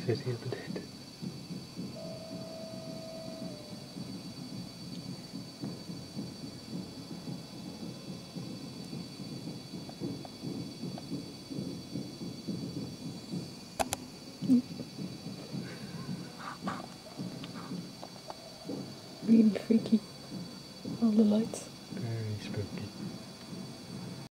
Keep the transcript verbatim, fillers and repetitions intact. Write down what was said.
says he isn't dead. Really freaky. All the lights.